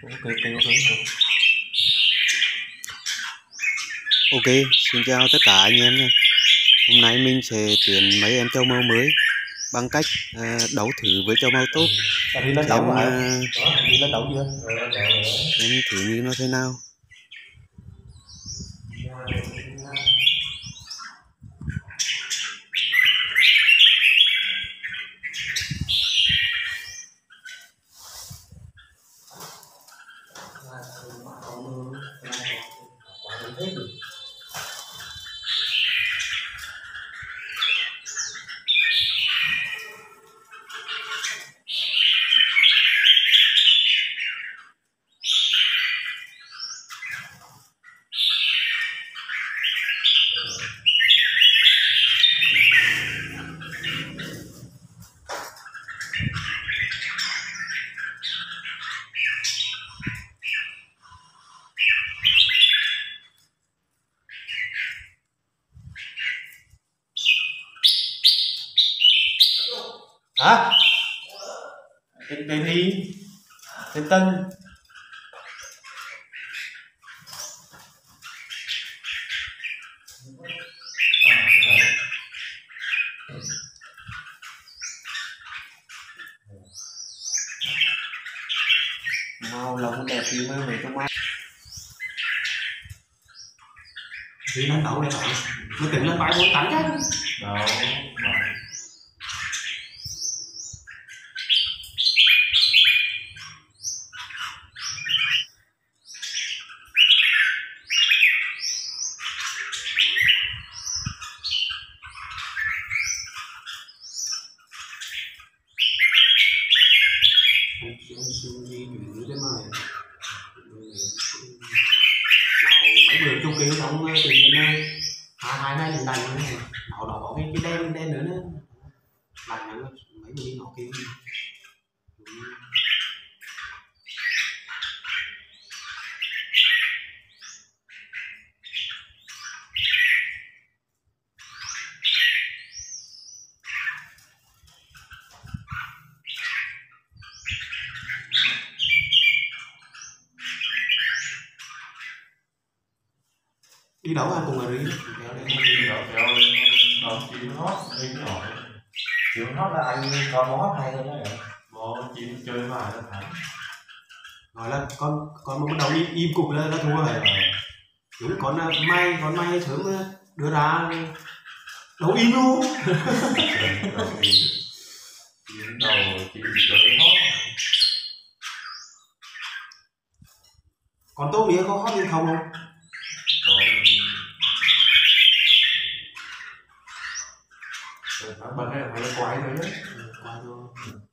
Ok, xin chào tất cả anh em nha. Hôm nay mình sẽ tuyển mấy em châu Mao mới bằng cách đấu thử với châu Mao tốt, xem thử như nó thế nào. Hả? Cái thi cái tân màu lồng đẹp thì mới về trong mắt thì nó đậu này rồi nó tỉnh lên bãi bốn tấn chứ đâu mấy người chu kỳ trong tự nhiên hai này lành này nó có cái đen đen nữa lành mấy người nó kia đi đâu anh cùng là đi kéo lên kéo lên đón chim hót đi nhỏ chim hót là anh còn hót hay hơn đấy bó chim chơi vài là thắng nói là con một đầu đi im cục là thua rồi đúng con may sớm đưa ra đấu im luôn chim đầu chim chơi hót còn tốt nghĩa có hót liên thông không còn bằng cái là quái thôi nhé quái thôi